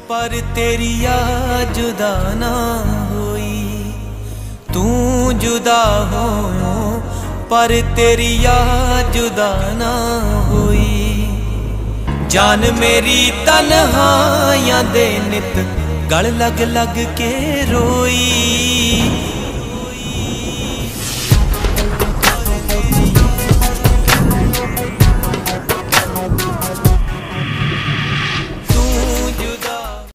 पर तेरी याद जुदा ना होई। तू जुदा हो पर तेरी याद जुदा ना होई। जान मेरी तन्हाइयां दे नित गल लग लग के रोई।